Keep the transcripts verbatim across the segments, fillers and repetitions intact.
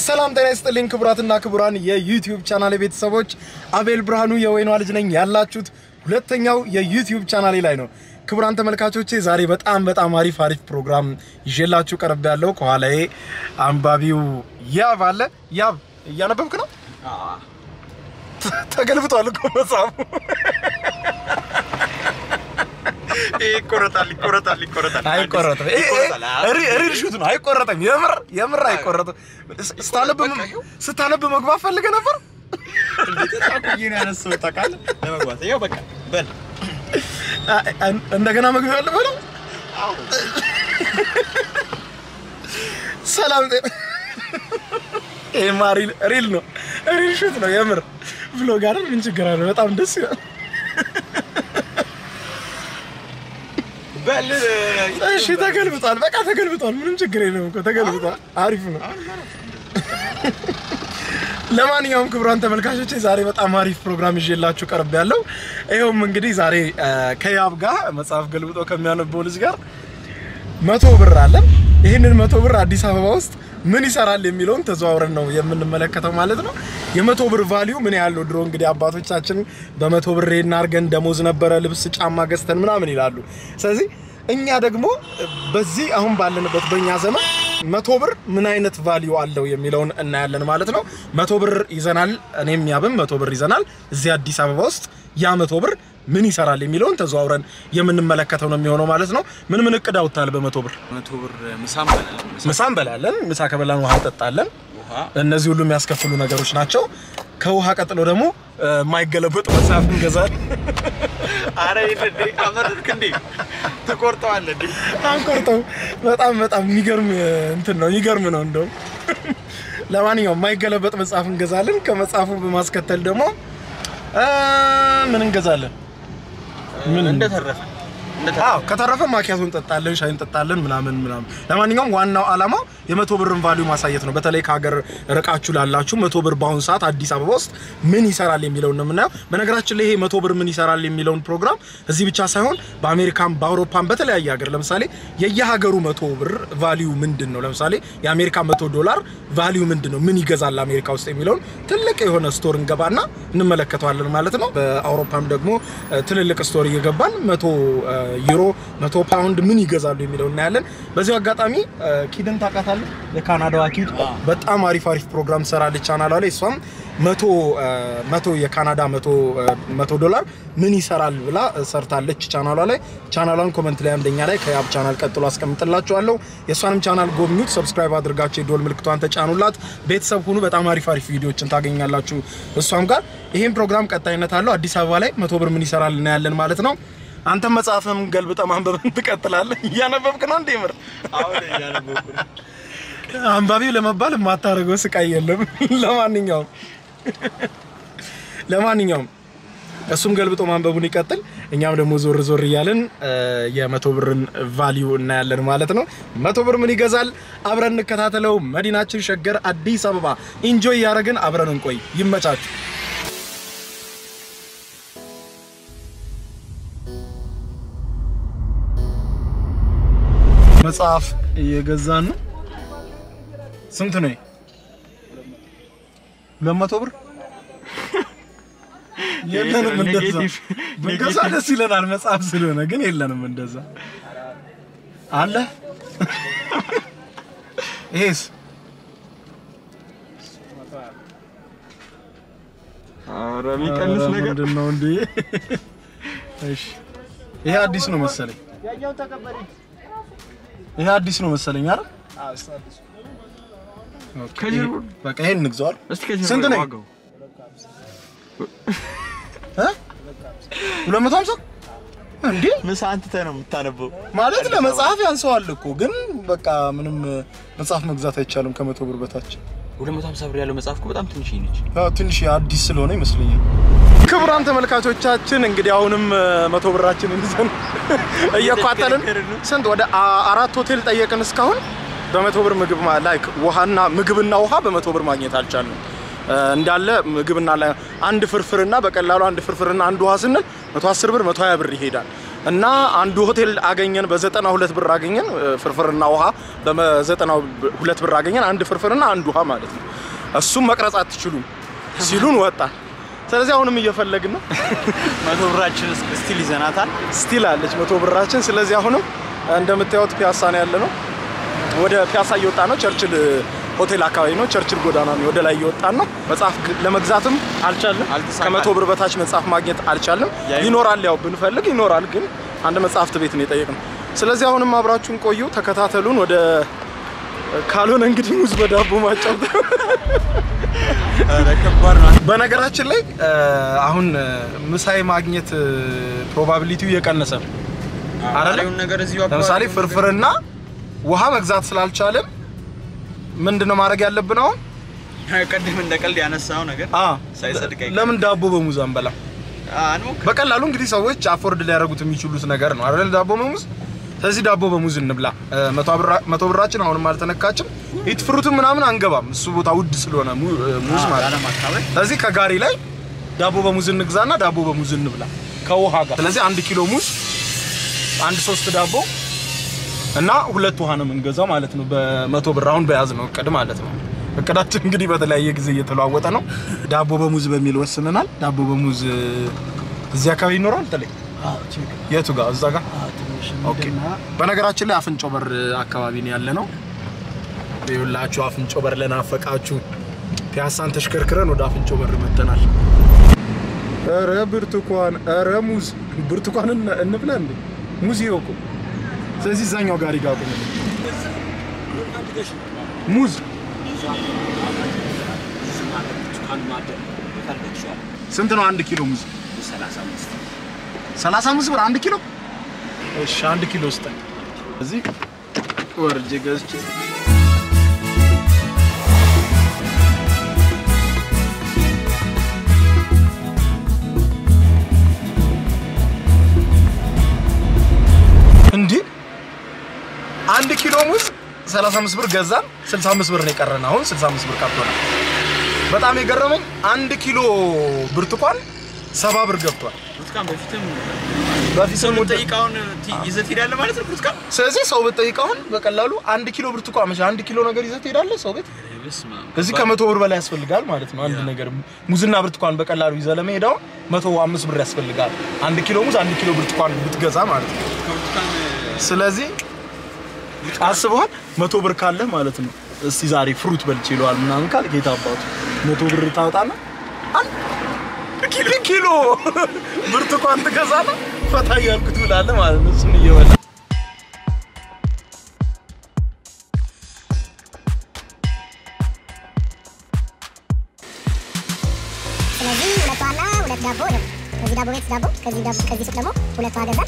ሰላም ጤና ይስጥልኝ ክቡራትና ክቡራን የዩቲዩብ ቻናሌ ቤተሰቦች አቤል ብርሃኑ የወይኗ ልጅ ነኝ ያላችሁት ሁለተኛው የዩቲዩብ ቻናሌ ላይ ነው ክቡራን ተመልካቾቼ ዛሬ በጣም በጣም አሪፍ አሪፍ ፕሮግራም ይዤላችሁ ቀርብ ያለው ከኋላዬ አንባቢው ያብ አለ ያብ እያነበብክ ነው አዎ ተገልብጧል እኮ መጽሐፉ ይቆረጣል ይቆረጣል ይቆረጣል አይቆረጥም እሪ ሹት ነው አይቆረጥም የምር የምር አይቆረጥም ስታነብ ስታነብ መግባት ፈልገ ነበር እንዴት ታቆየኝ ያነሰው ታቃለ ለመግባት ይሄው በቃ በል እንደገና መግቢያ አለ በለው አዎ ሰላም ኤ ማሪ ሪል ነው ሪል ሹት ነው የምር vlog አይደል ምን ችግር አለ በጣም ደስ ይላል በል እሺ ተገልብጧል በቃ ተገልብጧል ምንም ችግር የለም እኮ ተገልብጧል አሪፍ ነው ለማንኛውም ክቡራን ተመልካቾቼ ዛሬ በጣም አሪፍ ፕሮግራም ይዤላችሁ ቀርብ ያለው ይሄውም እንግዲህ ዛሬ ከያብ ጋር መጽሐፍ ገልብጦ ከሚያነበው ልጅ ጋር መቶ ብር አለ ይሄንን መቶ ብር አዲስ አበባ ውስጥ ምን ይሰራል የሚለውን ተዘዋውረን ነው የምንመለከተው ማለት ነው የመቶ ብር ቫልዩ ምን ያህል ነው ድሮ እንግዲህ አባቶቻችን በመቶ ብር እናርገን ደሞዝ ነበረ ልብስ ጫማ ገዝተን ምናምን ይላሉ ስለዚህ እኛ ደግሞ በዚህ አሁን ባለንበት በእኛ ዘመን መቶ ብር ምን አይነት ቫልዩ አለው የሚለውን እናያለን ማለት ነው መቶ ብር ይዘናል እኔም ያብም መቶ ብር ይዘናል እዚህ አዲስ አበባ ውስጥ ያ መቶ ብር ምን ይሰራል የሚለውን ተዘዋውረን የምንመለከተው ነው የሚሆነው ማለት ነው ምን ምን እቅድ አውጣል በመቶ ብር መቶ ብር ምሳም በላለን ምሳም በላለን ምሳ ከበላን ውሃ እንጠጣለን እነዚህ ሁሉ የሚያስከፍሉ ነገሮች ናቸው ከውሃ ቀጥሎ ደግሞ ማይገለበጥ መጽሐፍ እንገዛለን አረ ይፈዲ አመርክ እንዴ ተቆርጠዋል እንዴ አንቆርጠው በጣም በጣም የሚገርም እንትን ነው ይገርም ነው እንደው ለማንኛውም ማይገለበጥ መጽሐፍ እንገዛለን ከመጽሐፉ በማስከተል ደግሞ ምን እንገዛለን ምን እንደተረፈ አዎ ከተረፈ ማኪያቶ እንጠጣለን ሻይ እንጠጣለን ምናምን ምናምን ለማንኛውም ዋናው አላማ የመቶ ብርን ቫልዩ ማሳየት ነው በተለይ ከሀገር ርቃችሁ ላላችሁ መቶ ብር ባሁን ሰዓት አዲስ አበባ ውስጥ ምን ይሰራል የሚለው ነው ምናየው በነገራችን ላይ ይሄ መቶ ብር ምን ይሰራል የሚለውን ፕሮግራም እዚህ ብቻ ሳይሆን በአሜሪካም በአውሮፓም በተለያየ ሀገር ለምሳሌ የየሀገሩ መቶ ብር ቫልዩ ምንድነው ለምሳሌ የአሜሪካ መቶ ዶላር ቫልዩ ምንድነው ምን ይገዛል አሜሪካ ውስጥ የሚለውን ትልቅ የሆነ ስቶር እንገባና እንመለከተዋለን ማለት ነው በአውሮፓም ደግሞ ትልልቅ ስቶር እየገባን መቶ ዩሮ መቶ ፓውንድ ምን ይገዛሉ የሚለው እናያለን በዚሁ አጋጣሚ ኪድን ታቃታለ የካናዳዋ ኪድ በጣም አሪፍ አሪፍ ፕሮግራም ሰራለች ቻናሏ ላይ እሷም መቶ መቶ የካናዳ መቶ መቶ ዶላር ምን ይሰራል ብላ ሰርታለች ቻናሏ ላይ ቻናሏን ኮሜንት ላይ አንደኛ ላይ ከያብ ቻናል ቀጥሎ አስቀምጥላችኋለሁ የሷንም ቻናል ጎብኙት ሰብስክራይብ አድርጋችሁ ዶል ምልክቷን ተጫኑላት ቤተሰብ ሁኑ በጣም አሪፍ አሪፍ ቪዲዮዎችን ታገኛላችሁ እሷም ጋር ይሄን ፕሮግራም ቀጣይነት አለው አዲስ አበባ ላይ መቶ ብር ምን ይሰራል እናያለን ማለት ነው አንተ መጽሐፍም ገልብጠ ማንበብን ትቀጥላለህ ያነበብክ ነው እንዴ ምር አዎ ያነበብኩ አንባቢው ለመባል ማታረገው ስቃይ የለም ለማንኛውም ለማንኛውም እሱም ገልብጦ ማንበቡን ይቀጥል እኛም ደግሞ ዞር ዞር ይያለን የመቶ ብርን ቫልዩ እናያለን ማለት ነው መቶ ብር ምን ይገዛል አብረን እንከታተለው መዲናችን ሸገር አዲስ አበባ ኢንጆይ ያረጋን አብረን እንቆይ ይመቻችሁ መጽሐፍ እየገዛን ነው ስንት ነው ለመቶ ብር የለንም እንደዛ በገዛ ደስ ይለናል መጽሐፍ ስለሆነ ግን የለንም እንደዛ አለ ኤስ አረሚ ቀንስ ነገር ነው እንዴ እሺ ይሄ አዲስ ነው መሰለኝ ያኛው ተቀበለኝ ይሄ አዲስ ነው መሰለኝ አይደል አዎ አዲስ ኦኬ በቃ ይሄን ንግዛው ስንት ነው እ ሁለት መቶ ሃምሳ እንዴ ምሳ አንተ ነው የምታነበው ማለት ለመጽሐፍ ያንሰዋል እኮ ግን በቃ ምንም መጽሐፍ መግዛት አይቻልም ከመቶ ብር በታች ሁለት መቶ ሃምሳ ብር ያለው መጽሐፍ እኮ በጣም ትንሽ ነች አዎ ትንሽ አዲስ ስለሆነ ይመስለኛል ክቡራን ተመልካቾቻችን እንግዲህ አሁንም መቶ ብራችንን ይዘን እየቋጠልን ስንት ወደ አራት ሆቴል ጠየቅን እስካሁን በመቶ ብር ምግብ ላይክ ውሃና ምግብና ውሃ በመቶ ብር ማግኘት አልቻልንም እንዳለ ምግብና አንድ ፍርፍርና በቀላሉ አንድ ፍርፍርና አንድ ውሃ ስንል መቶ አስር ብር መቶ ሃያ ብር ይሄዳል እና አንዱ ሆቴል አገኘን በዘጠና ሁለት ብር አገኘን ፍርፍርና ውሃ በዘጠና ሁለት ብር አገኘን አንድ ፍርፍርና አንድ ውሃ ማለት ነው እሱም መቅረጽ አትችሉም ሲሉን ወጣ ስለዚህ አሁንም እየፈለግን ነው መቶ ብራችን ስቲል ይዘናታል ስቲል አለች መቶ ብራችን ስለዚህ አሁንም እንደምታዩት ፒያሳ ነው ያለነው ወደ ፒያሳ እየወጣ ነው ቸርችል ሆቴል አካባቢ ነው ቸርችል ጎዳና ነው ወደ ላይ እየወጣ ነው መጽሐፍ ለመግዛትም አልቻለም ከመቶ ብር በታች መጽሐፍ ማግኘት አልቻለም ይኖራል ያው ብንፈልግ ይኖራል ግን አንድ መጽሐፍት ቤት ነው የጠየቅነው ስለዚህ አሁንም አብራችሁን ቆዩ ተከታተሉን ወደ ካልሆነ እንግዲህ ሙዝ በዳቦ ማጫው ረከባር ነው በነገራችን ላይ አሁን ምሳይ ማግኘት ፕሮባቢሊቲው እየቀነሰ ነው አራሪውን ነገር እዚሁ አባሪ ለምሳሌ ፍርፍርና ውሃ መግዛት ስላልቻለም ምንድነው ማድረግ ያለብን አሁን ቀደም እንደቀልድ ያነሳው ነገር ሳይሰድቀኝ ለምን ዳቦ በሙዝ አንበላ አኑ በቀላሉ እንግዲህ ሰዎች አፎርድ ሊያደርጉት የሚችሉት ነገር ነው አይደል ዳቦ በሙዝ ስለዚህ ዳቦ በሙዝ እንብላ መቶ ብራችን አሁንም አልተነካችም ኢት ፍሩት ምናምን አንገባም እሱ ቦታ ውድ ስለሆነ ሙዝ ማለት ነው ስለዚህ ከጋሪ ላይ ዳቦ በሙዝ እንግዛና ዳቦ በሙዝ እንብላ ከውሃ ጋር ስለዚህ አንድ ኪሎ ሙዝ አንድ ሶስት ዳቦ እና ሁለት ውሃ ነው የምንገዛው ማለት ነው በመቶ ብር አሁን በያዝ ነው እቅድ ማለት ነው እቅዳችን እንግዲህ በተለያየ ጊዜ እየተለዋወጠ ነው ዳቦ በሙዝ በሚል ወስነናል ዳቦ በሙዝ እዚህ አካባቢ ይኖራል ተለይ አዎ የቱ ጋር እዛ ጋር ኦኬ በነገራችን ላይ አፍንጮ በር አካባቢ ነው ያለነው ይኸውላችሁ አፍንጮ በር ለናፈቃችሁ ፒያሳን ተሽከርከረን ወደ አፍንጮ በር መተናል ኧረ ብርቱካን ኧረ ሙዝ ብርቱካን እንብላ እንዴ ሙዝ ይወቁ ስለዚህ ዛኛው ጋር ይጋቁ ሙዝ ስንት ነው አንድ ኪሎ ሙዝ ሰላሳ አምስት ብር አንድ ኪሎ እሺ አንድ ኪሎ ውስጥ እዚህ ወርጄ ገዝቼ እንዴ አንድ ኪሎ ሙዝ ሰላሳ አምስት ብር ገዛን ስልሳ አምስት ብር ነው የቀረን አሁን ስልሳ አምስት ብር ቀርቶናል በጣም የገረመኝ አንድ ኪሎ ብርቱካን ሰባ ብር ገብቷል ብርቱካን በፊትም በፊትም ጠይቃውን ይዘት ሄዳለ ማለት ነው ብርቱካን ስለዚህ ሰው በጠይቃውን በቀላሉ አንድ ኪሎ ብርቱካን ማለት አንድ ኪሎ ነገር ይዘት ሄዳለ ሰው ቤት እዚህ ከመቶ ብር በላይ ያስፈልጋል ማለት ነው አንድ ነገር ሙዝና ብርቱካን በቀላሉ ይዘ ለመሄዳው መቶ አምስት ብር ያስፈልጋል አንድ ኪሎ ሙዝ አንድ ኪሎ ብርቱካን ብትገዛ ማለት ነው ስለዚህ አስበዋል መቶ ብር ካለ ማለት ነው እስቲ ዛሬ ፍሩት በልቼ ይሏል ምናምን ካል ጌታ አባቱ መቶ ብር ታውጣና አንድ ኪሎ ኪሎ ብርቱካን ትገዛና ፈታ ያልኩት ብላለ ማለት ነው እሱን እየበላ ስለዚህ ሁለቷና ሁለት ዳቦ ነው ከዚህ ዳቦ ቤት ዳቦ ከዚህ ዳቦ ከዚህ ሱቅ ደግሞ ሁለቷ ገዛ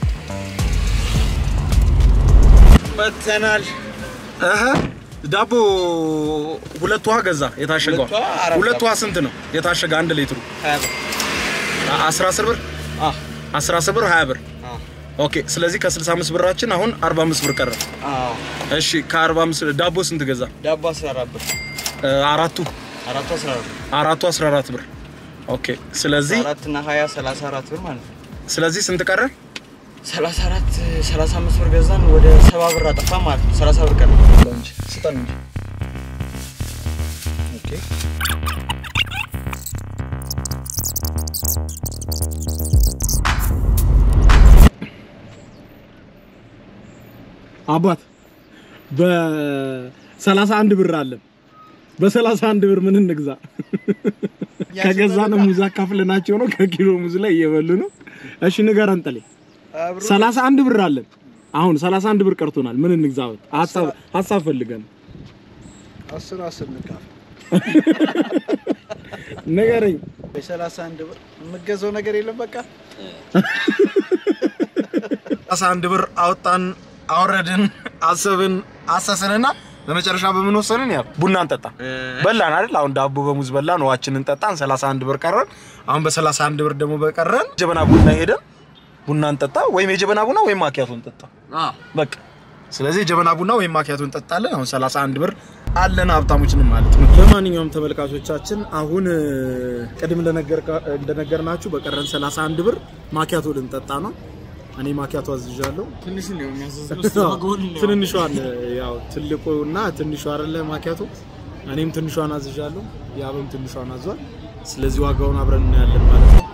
በተናል አሃ ዳቦ ሁለት ውሃ ገዛ የታሸገው ሁለት ውሃ ስንት ነው የታሸገ አንድ ሊትሩ ሀያ ብር አስራ ብር አህ አስራ ብር ሀያ ብር አዎ ኦኬ ስለዚህ ከ65 ብራችን አሁን አርባ አምስት ብር ቀረ አዎ እሺ ከ45 ዳቦ ስንት ገዛ ዳቦ አስራ አራት ብር አራቱ አራቱ አስራ አራት አራቱ አስራ አራት ብር ኦኬ ስለዚህ አራት እና ሀያ ሰላሳ አራት ብር ማለት ነው ስለዚህ ስንት ቀረ ሰላሳ አራት ሰላሳ አምስት ብር ገዛን ወደ ሰባ ብር አጠፋ ማለት ነው ሰላሳ ብር ቀረ እንጂ ስጠን እንጂ ኦኬ አባት በ31 ብር አለ በ31 ብር ምን እንግዛ ከገዛነ ሙዝ አካፍለናቸው ነው ከኪሎ ሙዝ ላይ እየበሉ ነው እሺ ንገረን ጠሌ ሰላሳ አንድ ብር አለ አሁን ሰላሳ አንድ ብር ቀርቶናል ምን እንግዛው ሐሳብ ሐሳብ ፈልገን አስር አስር ንካፍ ነገረኝ በሰላሳ አንድ ብር የምገዛው ነገር የለም በቃ ሰላሳ አንድ ብር አውጣን አውረድን አሰብን አሰሰንና በመጨረሻ በምን ወሰንን ያ ቡና እንጠጣ በላን አይደል አሁን ዳቦ በሙዝ በላን ዋችንን ጠጣን ሰላሳ አንድ ብር ቀረን አሁን በሰላሳ አንድ ብር ደግሞ በቀረን ጀበና ቡና ሄደን ቡና እንጠጣ ወይም የጀበና ቡና ወይም ማኪያቶን እንጠጣ አዎ በቃ ስለዚህ ጀበና ቡና ወይም ማኪያቶን እንጠጣለን አሁን ሰላሳ አንድ ብር አለን ሀብታሞችንም ማለት ነው ለማንኛውም ተመልካቾቻችን አሁን ቀድም እንደነገርናችሁ በቀረን ሰላሳ አንድ ብር ማኪያቶ ልንጠጣ ነው እኔ ማኪያቶ አዝዣለሁ ትንሽ ነው የሚያዘዝለው ትንንሿን ያው ትልቁና ትንሹ አይደለ ማኪያቶ እኔም ትንሿን አዝዣለሁ ያበም ትንሿን አዟል ስለዚህ ዋጋውን አብረን እናያለን ማለት ነው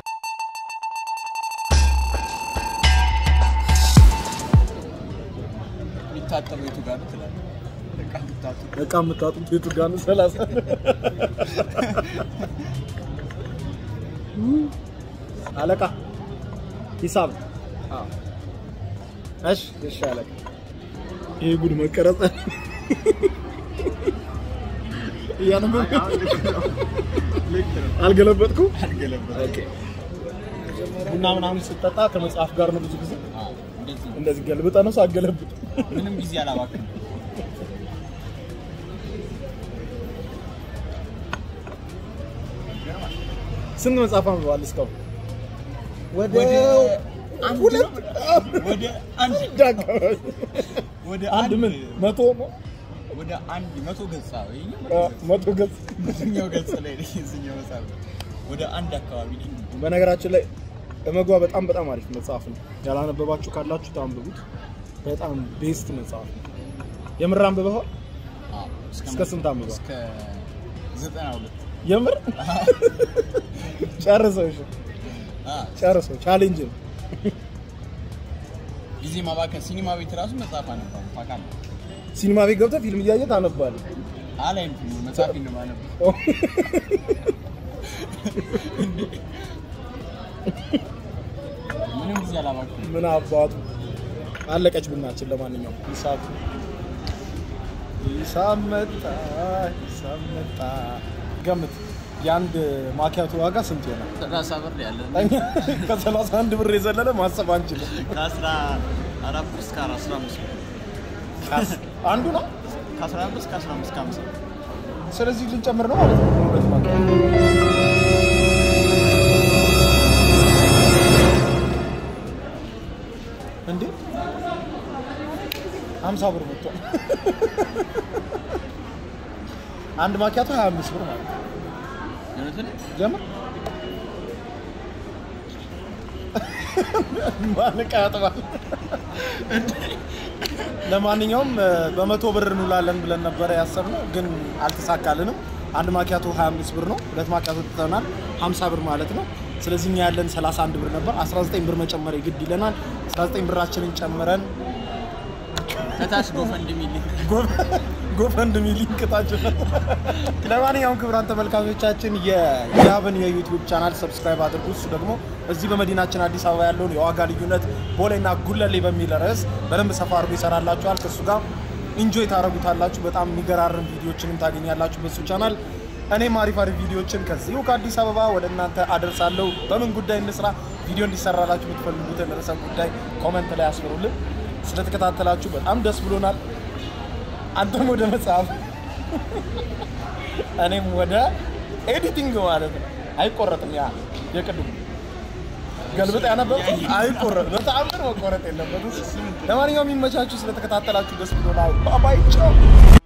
ይታጠበው የቱ ጋር ትላለህ በቃ ምታጡ በቃ ምታጡ የቱ ጋር ነው ሰላሳ አለቃ ሂሳብ አዎ እሺ እሺ አለቃ ይሄ ጉድ መቀረጽ ያንበ አልገለበጥኩ አልገለበጥኩ ኦኬ ቡና ምናምን ስጠጣ ከመጽሐፍ ጋር ነው ብዙ ጊዜ አዎ እንደዚህ እንደዚህ ገልብጣ ነው ሳገለብጥ ምንም ጊዜ አላባክም ስንት መጽሐፍ አንብበዋል እስካሁን ወደ ሁለት ወደ አንድ ዳጋ ወደ አንድ ምን መቶ ነው ወደ አንድ መቶ ገጽ አዎ መቶ ገጽ እኛው ገጽ ላይ እዚህኛው መጽሐፍ ወደ አንድ አካባቢ ነው በነገራችን ላይ እመጓ በጣም በጣም አሪፍ መጽሐፍ ነው ያላነበባችሁ ካላችሁ ታንብቡት በጣም ቤስት መጽሐፍ ነው የምር አንብበው አዎ እስከ ስንት አንብበው እስከ ዘጠና ሁለት የምር ጨርሰው እሺ አዎ ጨርሰው ቻሌንጅ ነው ጊዜ ማባከን ሲኒማ ቤት ራሱ መጽሐፍ አነባው ታውቃለህ ሲኒማ ቤት ገብተህ ፊልም እያየህ ታነባለህ አላይም መጽሐፍ ነው ማለት ምንም ጊዜ አላባከን ምን አባቱ አለቀች ቡናችን ለማንኛውም ሂሳብ ሂሳብ መጣ ሂሳብ መጣ ገምት ያንድ ማኪያቱ ዋጋ ስንት ይሆናል ሰላሳ ብር ያለ ከሰላሳ አንድ ብር የዘለለ ማሰብ አንችልም ከአስራ አራት ብር እስከ አስራ አምስት አንዱ ነው ከአስራ አምስት እስከ አስራ አምስት ከአምሳ ስለዚህ ልንጨምር ነው ማለት ነው ሁለት ማኪያቱ እንዴ ሃምሳ ብር መጥቶ አንድ ማኪያቱ ሃያ አምስት ብር ማለት ነው ጀምር ማለቃ ያጥባል ለማንኛውም በመቶ ብር እንውላለን ብለን ነበር ያሰብነው ግን አልተሳካልንም አንድ ማኪያቱ ሃያ አምስት ብር ነው ሁለት ማኪያቱ ተተናል ሃምሳ ብር ማለት ነው ስለዚህ እኛ ያለን ሰላሳ አንድ ብር ነበር አስራ ዘጠኝ ብር መጨመር ይግድ ይለናል አስራ ዘጠኝ ብራችንን ጨምረን ከታች ጎፈንድሚ ሊንክ ጎፈንድሚ ሊንክ ታች ለማንኛውም ክብራን ተመልካቾቻችን የያብን የዩቲዩብ ቻናል ሰብስክራይብ አድርጉ እሱ ደግሞ እዚህ በመዲናችን አዲስ አበባ ያለውን የዋጋ ልዩነት ቦሌና ጉለሌ በሚል ርዕስ በደንብ ሰፋ አድርጎ ይሰራላችኋል ከሱ ጋር ኢንጆይ ታረጉታላችሁ በጣም የሚገራርም ቪዲዮዎችንም ታገኛላችሁ በሱ ቻናል እኔም አሪፍ አሪፍ ቪዲዮዎችን ከዚሁ ከአዲስ አበባ ወደ እናንተ አደርሳለሁ በምን ጉዳይ እንስራ ቪዲዮ እንዲሰራላችሁ የምትፈልጉትን ርዕሰ ጉዳይ ኮሜንት ላይ አስፍሩልን ስለተከታተላችሁ በጣም ደስ ብሎናል አንተም ወደ መጽሐፍ እኔም ወደ ኤዲቲንግ ማለት ነው አይቆረጥም ያ የቅድም ገልብጥ ያነበብ አይቆረጥ በጣም ነው መቆረጥ የለበትም ለማንኛውም ይመቻችሁ ስለተከታተላችሁ ደስ ብሎናል ባባይ ቻው